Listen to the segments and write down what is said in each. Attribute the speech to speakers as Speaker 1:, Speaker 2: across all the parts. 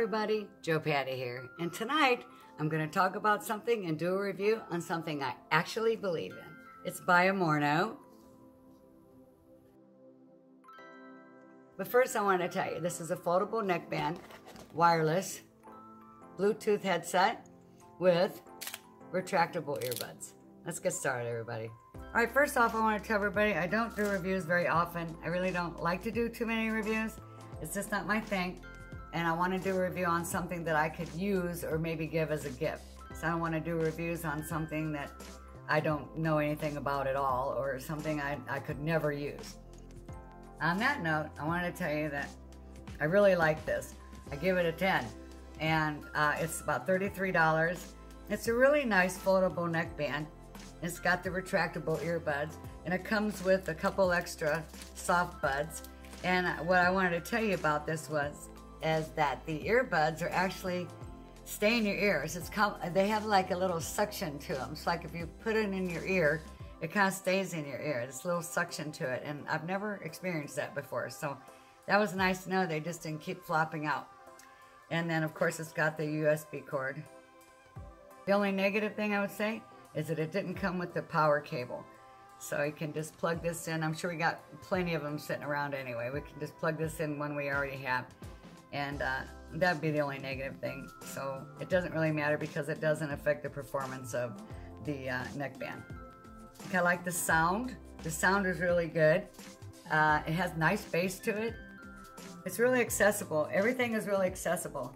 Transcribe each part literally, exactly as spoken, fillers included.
Speaker 1: everybody, JoPaddy here, and tonight I'm going to talk about something and do a review on something I actually believe in. It's by Amorno. But first I want to tell you, this is a foldable neckband, wireless, Bluetooth headset with retractable earbuds. Let's get started, everybody. All right, first off, I want to tell everybody I don't do reviews very often. I really don't like to do too many reviews. It's just not my thing. And I want to do a review on something that I could use or maybe give as a gift. So I don't want to do reviews on something that I don't know anything about at all or something I, I could never use. On that note, I wanted to tell you that I really like this. I give it a ten. And uh, it's about thirty-three dollars. It's a really nice foldable neckband. It's got the retractable earbuds. And it comes with a couple extra soft buds. And what I wanted to tell you about this was is that the earbuds are actually stay in your ears. It's come, they have like a little suction to them. It's like if you put it in your ear, it kind of stays in your ear. There's a little suction to it, and I've never experienced that before. So that was nice to know. They just didn't keep flopping out. And then of course it's got the U S B cord. The only negative thing I would say is that it didn't come with the power cable. So you can just plug this in. I'm sure we got plenty of them sitting around anyway. We can just plug this in one we already have. And uh, that'd be the only negative thing. So it doesn't really matter because it doesn't affect the performance of the uh, neckband. I like the sound. The sound is really good. Uh, it has nice bass to it. It's really accessible. Everything is really accessible.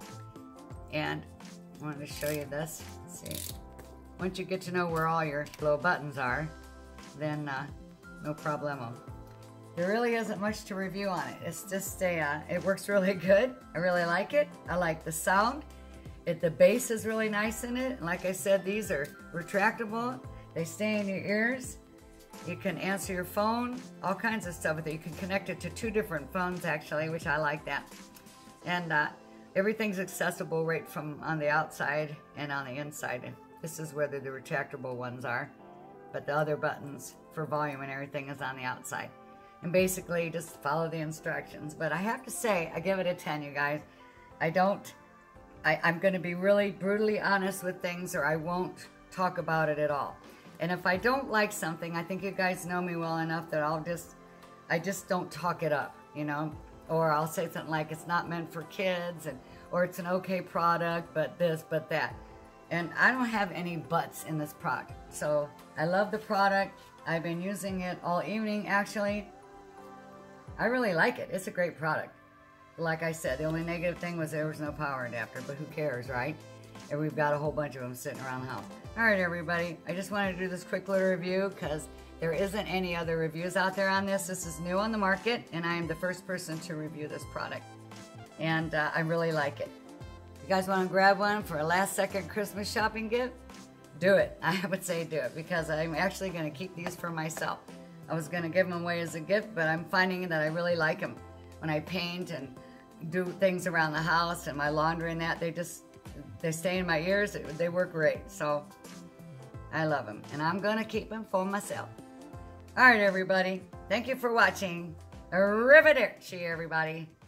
Speaker 1: And I wanted to show you this. Let's see. Once you get to know where all your little buttons are, then uh, no problemo. There really isn't much to review on it. It's just a, uh, it works really good. I really like it. I like the sound. It, the bass is really nice in it. And like I said, these are retractable. They stay in your ears. You can answer your phone, all kinds of stuff with it. You can connect it to two different phones actually, which I like that. And uh, everything's accessible right from on the outside and on the inside. This is where the, the retractable ones are. But the other buttons for volume and everything is on the outside. And basically just follow the instructions. But I have to say, I give it a ten, you guys. I don't, I, I'm going to be really brutally honest with things, or I won't talk about it at all. And if I don't like something, I think you guys know me well enough that I'll just, I just don't talk it up, you know. Or I'll say something like it's not meant for kids, and or it's an okay product, but this, but that. And I don't have any buts in this product. So I love the product. I've been using it all evening, actually. I really like it. It's a great product. Like I said, the only negative thing was there was no power adapter, but who cares, right? And we've got a whole bunch of them sitting around the house. All right, everybody. I just wanted to do this quick little review because there isn't any other reviews out there on this. This is new on the market, and I am the first person to review this product. And uh, I really like it. If you guys want to grab one for a last-second Christmas shopping gift, do it. I would say do it because I'm actually going to keep these for myself. I was going to give them away as a gift, but I'm finding that I really like them. When I paint and do things around the house and my laundry and that, they just, they stay in my ears. They work great. So I love them. And I'm going to keep them for myself. All right, everybody. Thank you for watching. Arrivederci, everybody.